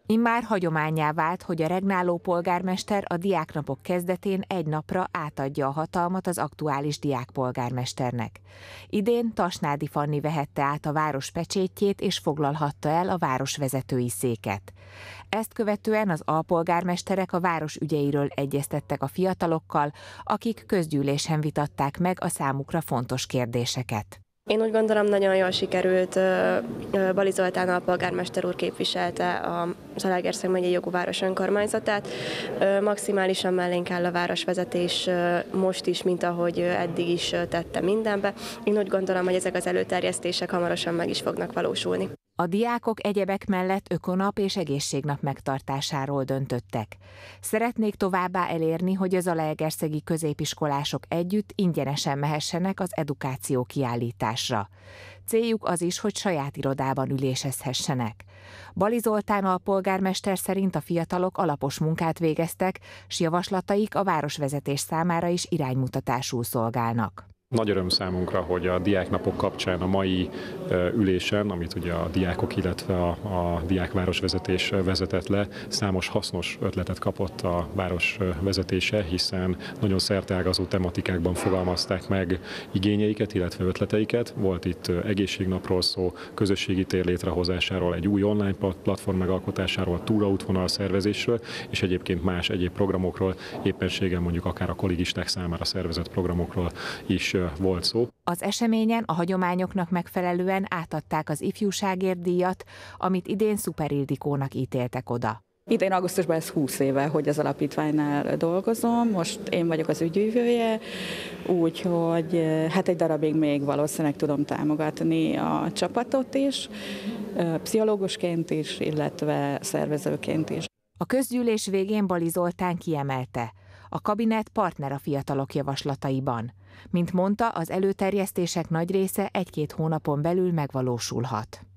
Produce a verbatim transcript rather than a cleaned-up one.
Immár hagyománnyá vált, hogy a regnáló polgármester a diáknapok kezdetén egy napra átadja a hatalmat az aktuális diákpolgármesternek. Idén Tasnádi Fanni vehette át a város pecsétjét és foglalhatta el a városvezetői széket. Ezt követően az alpolgármesterek a város ügyeiről egyeztettek a fiatalokkal, akik közgyűlésen vitatták meg a számukra fontos kérdéseket. Én úgy gondolom, nagyon jól sikerült. Bali Zoltán alpolgármester úr képviselte a Zalaegerszeg megyei jogú város önkormányzatát. Maximálisan mellénk áll a városvezetés most is, mint ahogy eddig is tette mindenbe. Én úgy gondolom, hogy ezek az előterjesztések hamarosan meg is fognak valósulni. A diákok egyebek mellett ökonap és egészségnap megtartásáról döntöttek. Szeretnék továbbá elérni, hogy az zalaegerszegi középiskolások együtt ingyenesen mehessenek az edukáció kiállításra. Céljuk az is, hogy saját irodában ülésezhessenek. Bali Zoltán alpolgármester szerint a fiatalok alapos munkát végeztek, s javaslataik a városvezetés számára is iránymutatásul szolgálnak. Nagy öröm számunkra, hogy a diáknapok kapcsán a mai ülésen, amit ugye a diákok, illetve a, a diákvárosvezetés vezetett le, számos hasznos ötletet kapott a város vezetése, hiszen nagyon szerteágazó tematikákban fogalmazták meg igényeiket, illetve ötleteiket. Volt itt egészségnapról szó, közösségi tér létrehozásáról, egy új online platform megalkotásáról, túraútvonal szervezésről, és egyébként más egyéb programokról, éppenséggel mondjuk akár a kollégisták számára szervezett programokról is volt szó. Az eseményen a hagyományoknak megfelelően átadták az ifjúságért díjat, amit idén Szuper Ildikónak ítéltek oda. Idén augusztusban ez húsz éve, hogy az alapítványnál dolgozom, most én vagyok az ügyvívője, úgyhogy hát egy darabig még valószínűleg tudom támogatni a csapatot is, pszichológusként is, illetve szervezőként is. A közgyűlés végén Bali Zoltán kiemelte: a kabinet partner a fiatalok javaslataiban. Mint mondta, az előterjesztések nagy része egy-két hónapon belül megvalósulhat.